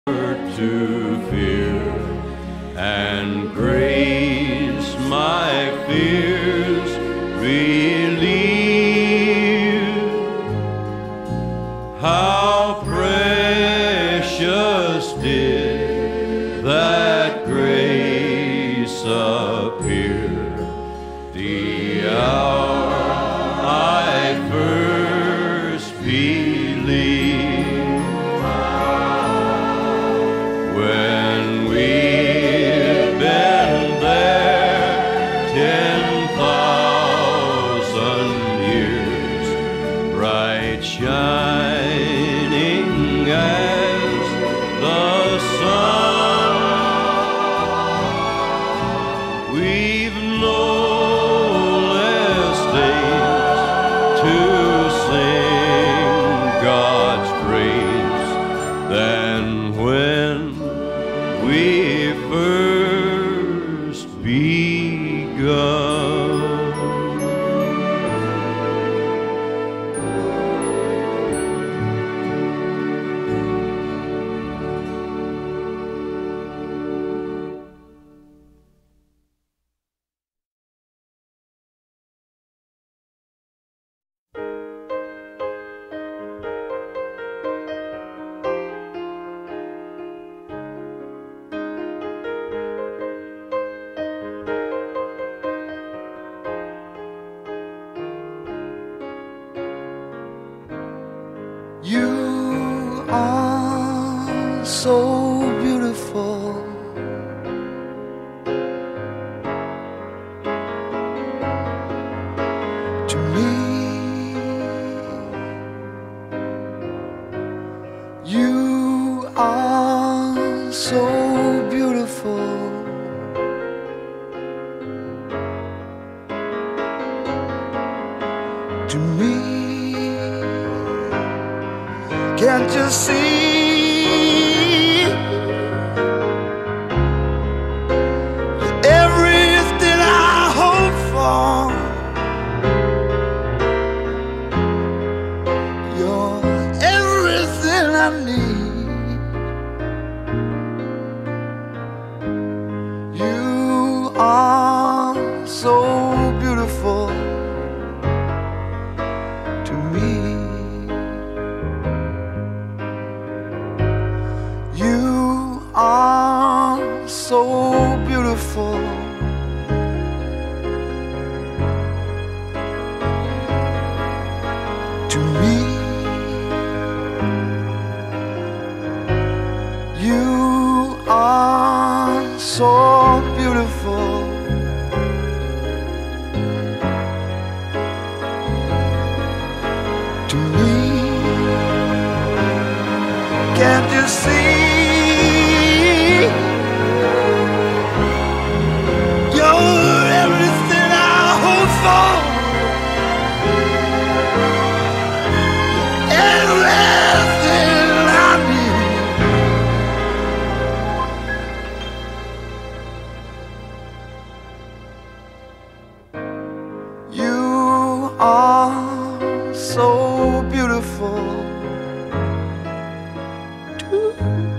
to fear, and grace my fears relieve. How precious did that grace appear the hour I first believed. When we've been there 10,000 years, bright shining as the sun, we've no less days to sing God's praise than when we first begun. You are so beautiful, to me. You are so beautiful, to me. Can't you see? Everything I hope for, you're everything I need. You are so beautiful to me. You are so beautiful, to me. You are so beautiful, to me. Can't you see? You're everything I hope for, everything I need. You are so beautiful too.